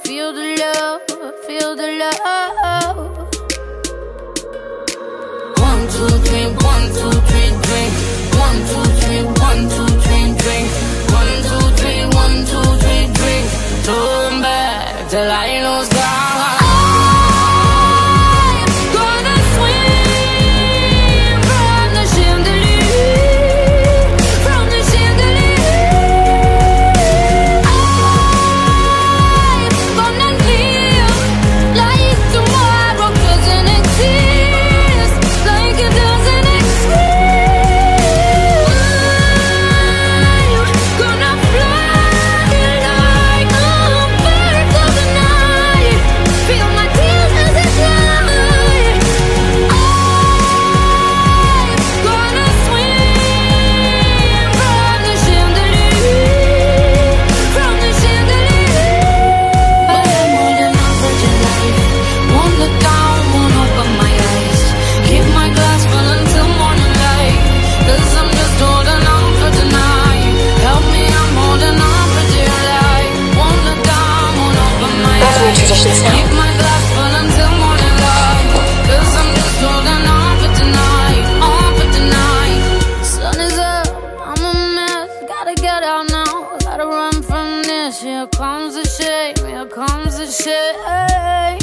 feel the love, feel the love. 1, 2, 3, 1, 2, 3, drink. 1, 2, 3, 1, 2, 3, drink. 1, 2, 3, 1, 2, 3, drink. Turn back till I lose God. Keep my glass full until morning light, 'cause I'm just holding on for tonight, on for tonight. Sun is up, I'm a mess, gotta get out now, gotta run from this. Here comes the shame, here comes the shame.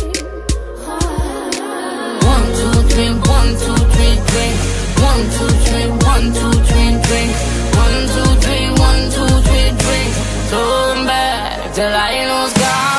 1, 2, 3, 1, 2, 3, drink. 1, 2, 3, 1, 2, 3, drink. 1, 2, 3, 1, 2, 3, drink. Turn back till I lose God.